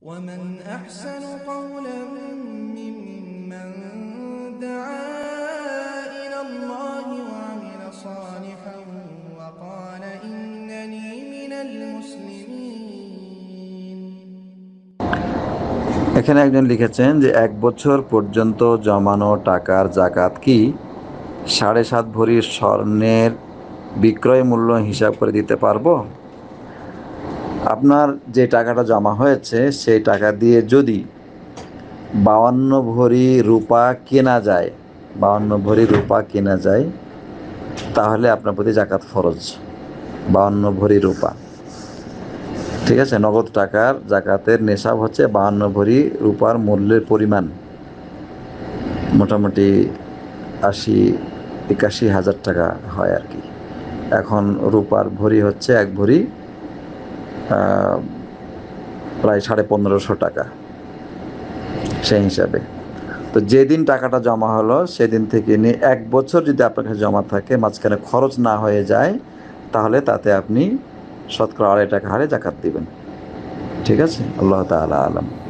ومن أحسن قولا ممن دعا إلى الله وعمل صالحا وقال إنني من المسلمين। এখানে একজন লিখেছেন যে 1 বছর পর্যন্ত জমানো টাকার যাকাত কি 7.5 ভরি স্বর্ণের বিক্রয় মূল্য হিসাব করে দিতে পারবো? আপনার যে টাকাটা জমা হয়েছে সেই টাকা দিয়ে যদি 52 ভরি রূপা কেনা যায়, 52 ভরি রূপা কেনা যায়, তাহলে আপনার প্রতি যাকাত ফরজ। 52 ভরি রূপা, ঠিক আছে। নগদ টাকার যাকাতের নেশাব হচ্ছে 52 ভরি রূপার মূল্যের পরিমাণ, মোটামুটি 81 হাজার টাকা হয় আর কি। এখন রূপার ভরি হচ্ছে 1 ভরি প্রায় 1550 টাকা সেই হিসাবে। তো যেদিন টাকাটা জমা হলো সেদিন থেকে নিয়ে 1 বছর যদি আপনার কাছে জমা থাকে, মাঝখানে খরচ না হয়ে যায়, তাহলে তাতে আপনি শতকরা 2.5 টাকা হারে যাকাত দিবেন। ঠিক আছে? আল্লাহ তাআলা আলাম।